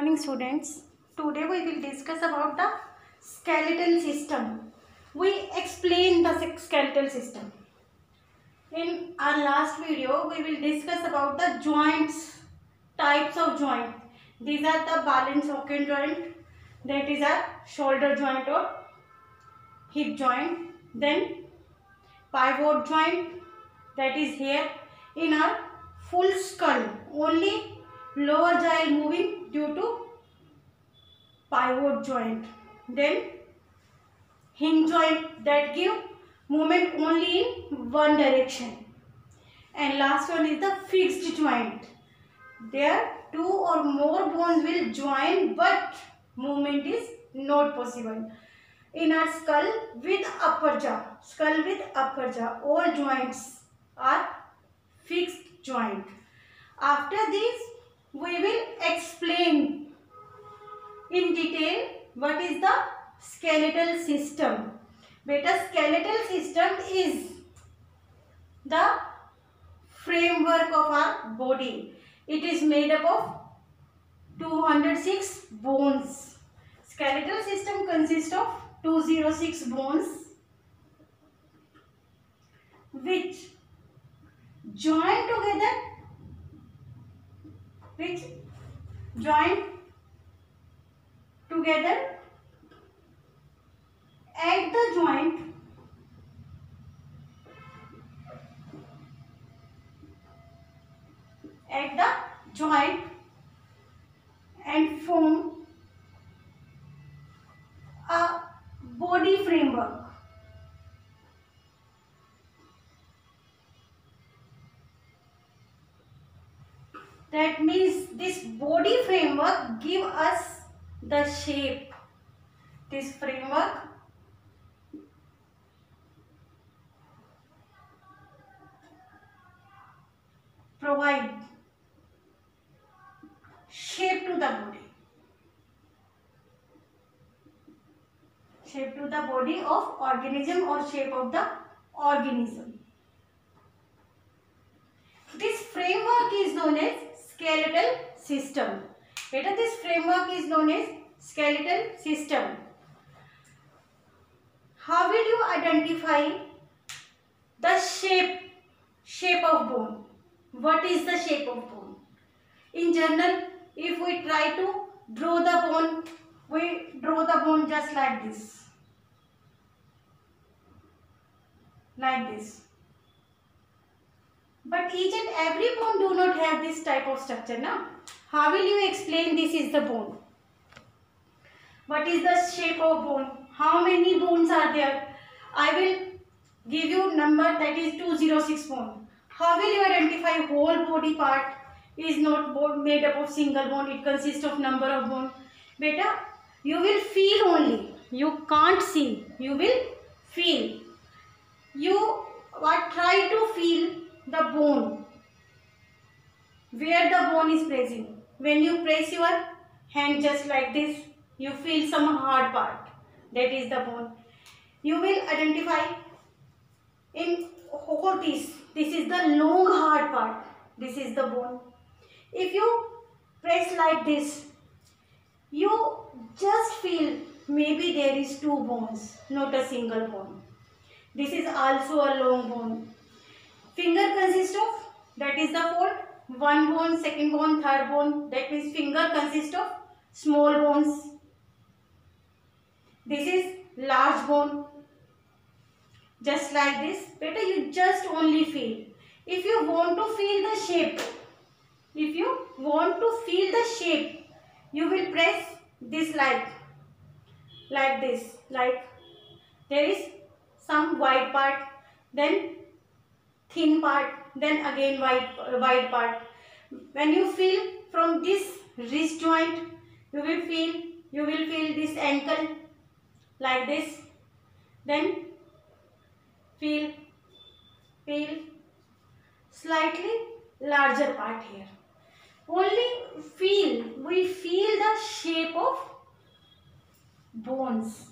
morning students. Today we will discuss about the skeletal system. We explain the skeletal system. In our last video we will discuss about the joints, types of joint. These are the ball and socket joint, that is a shoulder joint or hip joint. Then pivot joint, that is here in our full skull, only lower jaw moving due to pivot joint. Then hinge joint, that give movement only in one direction. And last one is the fixed joint. There two or more bones will join but movement is not possible. In our skull with upper jaw, all joints are fixed joint. After this we will explain in detail what is the skeletal system. Beta, skeletal system is the framework of our body. It is made up of 206 bones. Skeletal system consists of 206 bones which join together, at the joint and form a body framework. That means this body framework give us the shape. This framework provide shape to the body of organism or shape of the organism. This framework is known as skeletal system. Beta, this framework is known as skeletal system. How will you identify the shape of bone? What is the shape of bone? In general, if we try to draw the bone, we draw the bone just like this. But each and every bone do not have this type of structure. Now, how will you explain this is the bone? What is the shape of bone? How many bones are there? I will give you number, that is 206 bone. How will you identify whole body part is not made up of single bone? It consists of number of bone. Beta, you will feel only. You can't see. You will feel. You try to feel the bone, where the bone is pressing. When you press your hand just like this, you feel some hard part, that is the bone. You will identify in whole this is the long hard part, this is the bone. If you press like this, you just feel maybe there is two bones, not a single bone. This is also a long bone. Finger consists of, that is the fold, one bone, second bone, third bone. That means finger consists of small bones. This is large bone. Just like this. Better you just only feel. If you want to feel the shape, you will press this like this. Like there is some wide part, then thin part, then again wide part. When you feel from this wrist joint, you will feel this ankle like this. Then feel slightly larger part here. We feel the shape of bones.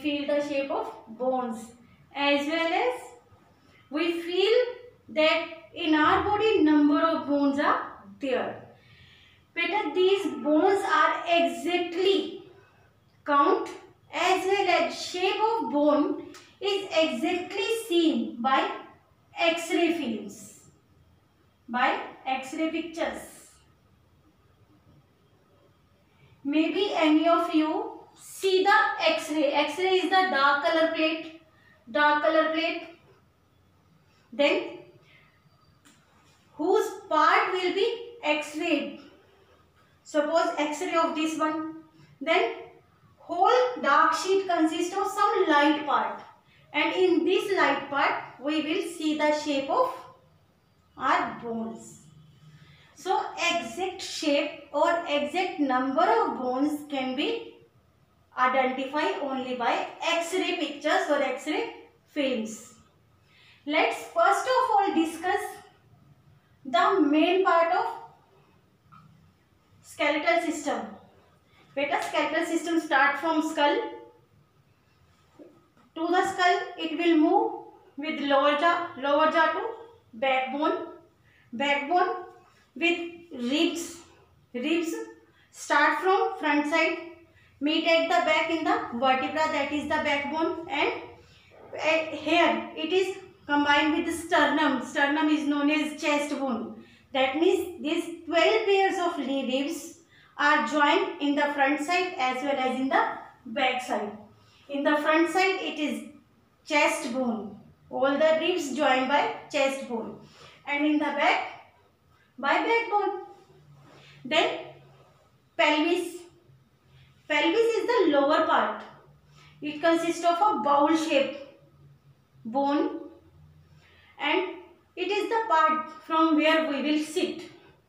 As well as we feel that in our body number of bones are there. Beta, these bones are exactly count as well as shape of bone is exactly seen by X-ray films, by X-ray pictures. Maybe any of you see the X-ray. X-ray is the dark color plate. Dark color plate. Then whose part will be X-rayed? Suppose X-ray of this one. Then whole dark sheet consists of some light part. And in this light part, we will see the shape of our bones. So exact shape or exact number of bones can be identified only by X-ray pictures or X-ray films. Let's first of all discuss the main part of skeletal system. Beta, skeletal system start from skull. To the skull, it will move with lower jaw to backbone. Backbone with ribs. Ribs start from front side, meet at the back in the vertebra, that is the backbone, and here it is combined with the sternum. Sternum is known as chest bone. That means these 12 pairs of ribs are joined in the front side as well as in the back side. In the front side it is chest bone. All the ribs joined by chest bone. And in the back by backbone. Then pelvis. Pelvis is the lower part. It consists of a bowl shaped bone and it is the part from where we will sit.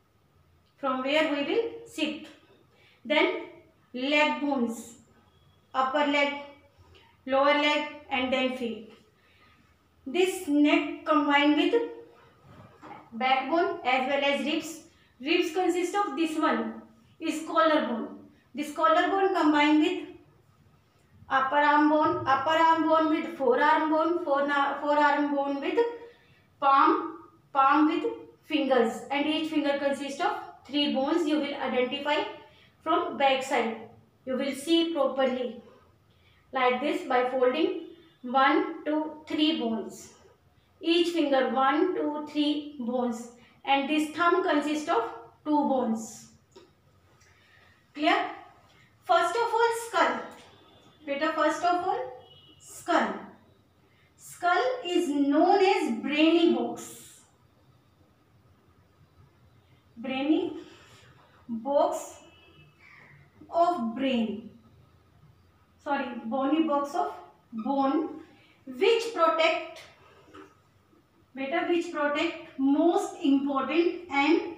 Then leg bones. Upper leg, lower leg and then feet. This neck combined with backbone as well as ribs. Ribs consist of this one is collarbone. This collarbone combined with upper arm bone with forearm bone with palm with fingers, and each finger consists of 3 bones. You will identify from back side. You will see properly like this by folding 1, 2, 3 bones. Each finger 1, 2, 3 bones, and this thumb consists of 2 bones. Clear? First of all, skull. Beta, first of all, skull. Skull is known as brainy box. Brainy box of brain. Sorry, bony box of bone, which protect most important and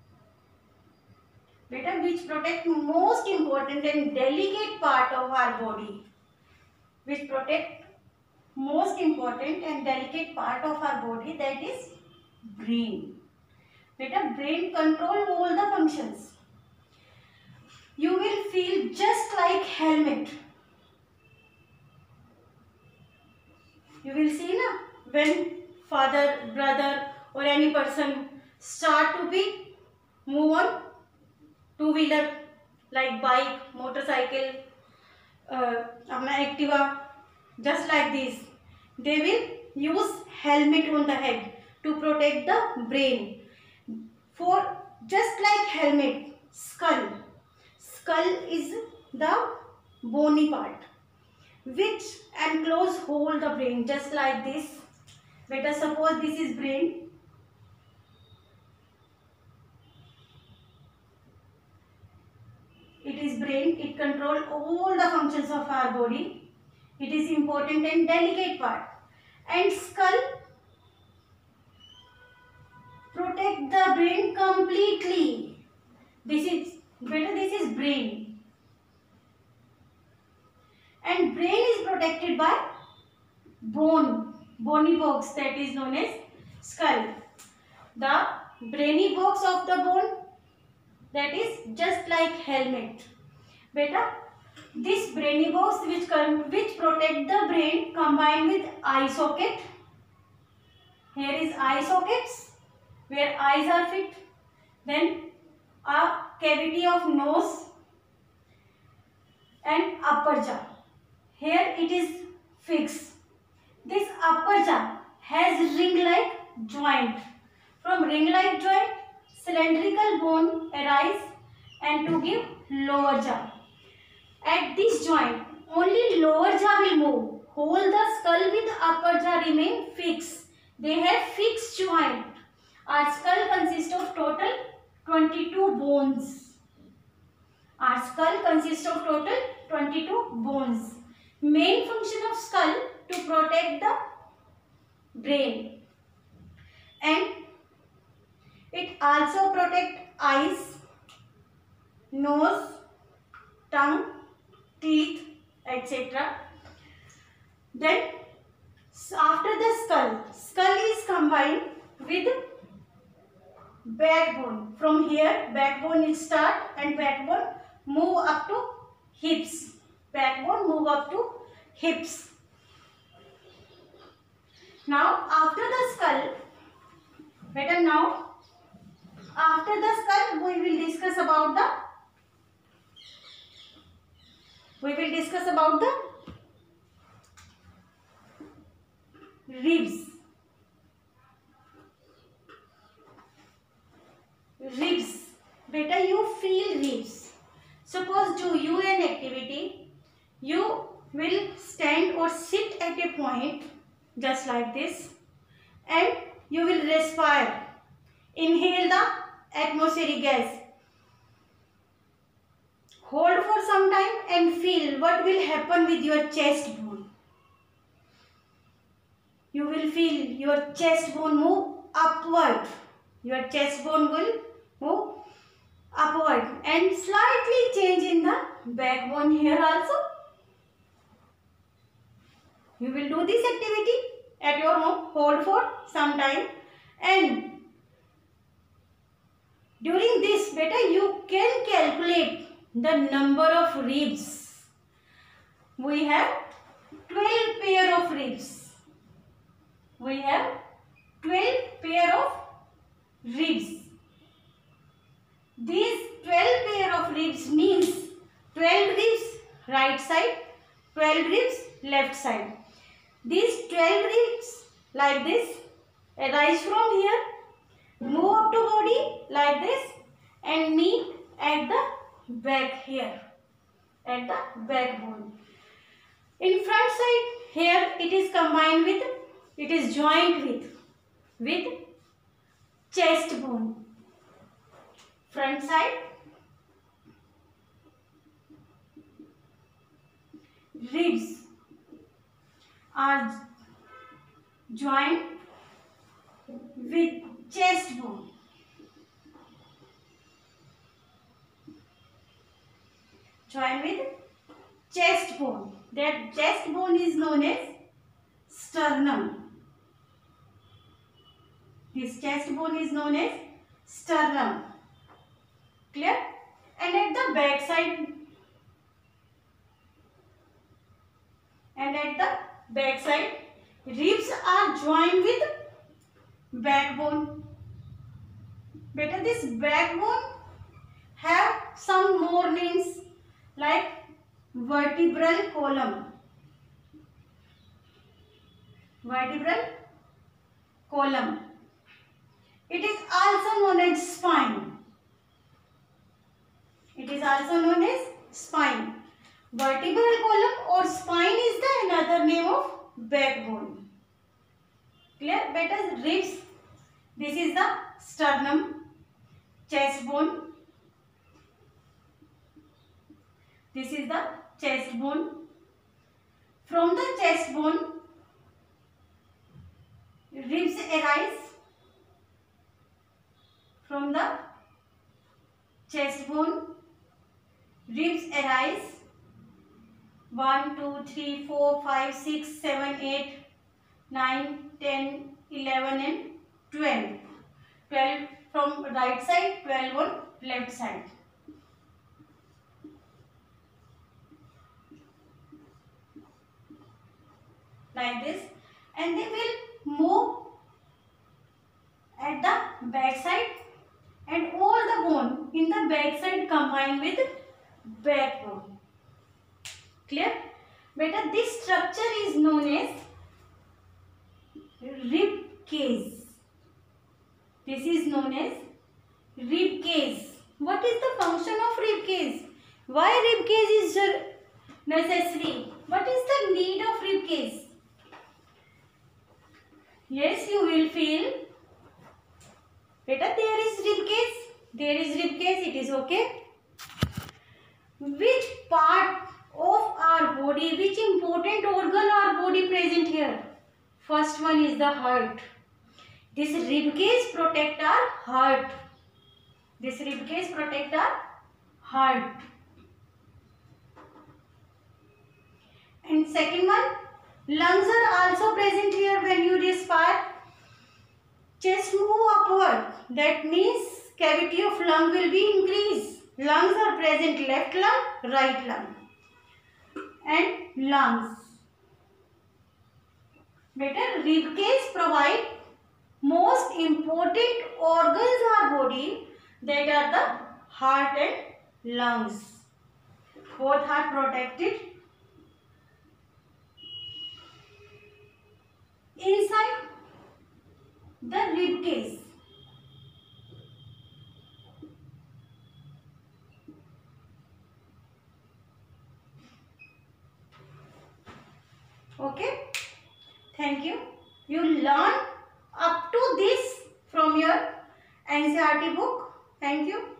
delicate part of our body. That is brain. Beta, brain control all the functions. You will feel just like helmet. You will see na, when father, brother or any person start to be move on two-wheeler like bike, motorcycle, Activa, just like this, they will use helmet on the head to protect the brain. For just like helmet, skull is the bony part which enclose whole the brain, just like this. Beta, suppose this is brain. It is brain. It controls all the functions of our body. It is important and delicate part. And skull protect the brain completely. This is brain. And brain is protected by bony box, that is known as skull. The brainy box of the bone, that is just like helmet. Beta, this brainy box which protect the brain combined with eye socket. Here is eye sockets where eyes are fit. Then a cavity of nose and upper jaw. Here it is fixed. This upper jaw has ring-like joint. From ring-like joint, cylindrical bone arise and to give lower jaw. At this joint, only lower jaw will move. Whole the skull with upper jaw remain fixed. They have fixed joint. Our skull consists of total 22 bones. Our skull consists of total 22 bones. Main function of skull to protect the brain, and it also protect eyes, nose, tongue, teeth, etc. Then after the skull is combined with backbone. From here backbone is start and backbone move up to hips. Backbone move up to hips. Now after the skull, better now, after the skull we will discuss about the ribs. Ribs. Better you feel ribs. Suppose do you an activity, you will stand or sit at a point just like this and you will respire. Inhale the atmospheric gas. Hold for some time and feel what will happen with your chest bone. You will feel your chest bone move upward. Your chest bone will move upward and slightly change in the backbone here also. You will do this activity at your home. Hold for some time and during this better you can calculate the number of ribs. We have 12 pair of ribs. We have 12 pair of ribs. These 12 pair of ribs means 12 ribs right side, 12 ribs left side. These 12 ribs like this arise from here, move up to body like this and meet at the back here, at the backbone. In front side here it is combined with, it is joined with chest bone. Front side ribs are joined with chest bone. Joined with chest bone. That chest bone is known as sternum. This chest bone is known as sternum. Clear? And at the back side, ribs are joined with backbone. Better this backbone have some more names like vertebral column. Vertebral column. It is also known as spine. It is also known as spine. Vertebral column or spine is the another name of backbone. Clear? Better ribs. This is the sternum, chest bone. This is the chest bone. From the chest bone, ribs arise. From the chest bone, ribs arise. 1, 2, 3, 4, 5, 6, 7, 8, 9, 10, 11 and 12. 12 from right side, 12 on left side. Like this, and they will move at the back side and all the bone in the backbone. Clear? Beta, this structure is known as rib cage. This is known as rib cage. What is the function of rib cage? Why rib cage is necessary? What is the need of rib cage? Yes, you will feel, beta, there is rib cage. There is rib cage. It is okay. Which part of our body, which important organ our body present here? First one is the heart. This rib cage protect our heart. This rib cage protect our heart. And second one, lungs are also present here when you respire. Chest move upward. That means cavity of lung will be increased. Lungs are present, left lung, right lung. And lungs. Better, rib cage provide most important organs of our body, that are the heart and lungs. Both are protected. Inside the rib cage, okay, thank you. You learn up to this from your NCERT book. Thank you.